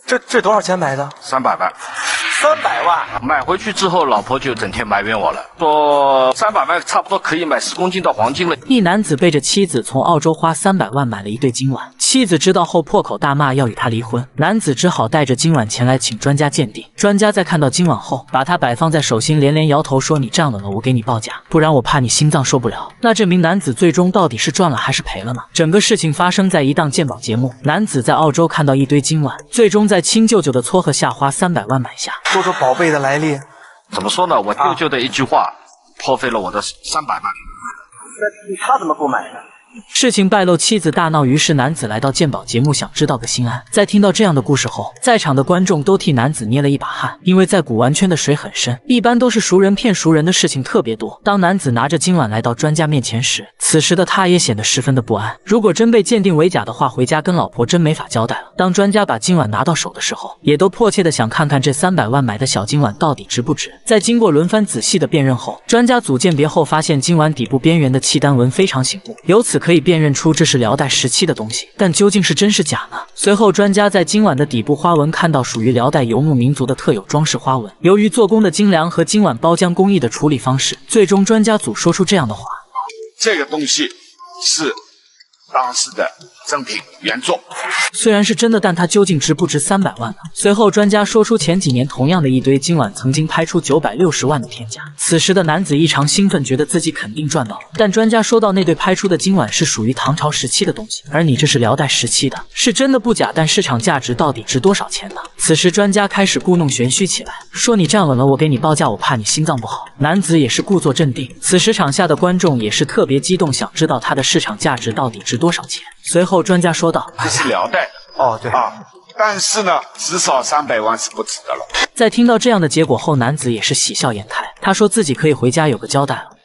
这多少钱买的 ？300万。 300万。 买回去之后，老婆就整天埋怨我了，说300万差不多可以买10公斤的黄金了。 一男子背着妻子从澳洲花300万买了一对金碗，妻子知道后破口大骂要与他离婚，男子只好带着金碗前来请专家鉴定。专家在看到金碗后，把它摆放在手心，连连摇头说：“你站稳了，我给你报价，不然我怕你心脏受不了。”那这名男子最终到底是赚了还是赔了呢？整个事情发生在一档鉴宝节目，男子在澳洲看到一堆金碗，最终在亲舅舅的撮合下花300万买下。 说说宝贝的来历。 怎么说呢？我舅舅的一句话，破费了我的300万。 那他怎么不买呢？ 事情败露，妻子大闹，于是男子来到鉴宝节目，想知道个心安。在听到这样的故事后，在场的观众都替男子捏了一把汗，因为在古玩圈的水很深，一般都是熟人骗熟人的事情特别多。当男子拿着金碗来到专家面前时，此时的他也显得十分的不安。如果真被鉴定为假的话，回家跟老婆真没法交代了。当专家把金碗拿到手的时候，也都迫切的想看看这300万买的小金碗到底值不值。在经过轮番仔细的辨认后，专家组鉴别后发现金碗底部边缘的契丹纹非常醒目，由此可以辨认出这是辽代时期的东西，但究竟是真是假呢？随后专家在金碗的底部花纹看到属于辽代游牧民族的特有装饰花纹，由于做工的精良和金碗包浆工艺的处理方式，最终专家组说出这样的话： 这个东西是当时的正品原作， 虽然是真的，但它究竟值不值300万呢？随后专家说出前几年同样的一堆金碗曾经拍出960万的天价。此时的男子异常兴奋，觉得自己肯定赚到了。但专家说到那对拍出的金碗是属于唐朝时期的东西，而你这是辽代时期的，是真的不假，但市场价值到底值多少钱呢？此时专家开始故弄玄虚起来，说你站稳了，我给你报价，我怕你心脏不好。男子也是故作镇定。此时场下的观众也是特别激动，想知道它的市场价值到底值多少钱。随后专家说道： 这是辽代的哦，对啊，但是呢，至少300万是不值的了。 在听到这样的结果后，男子也是喜笑颜开，他说自己可以回家有个交代了。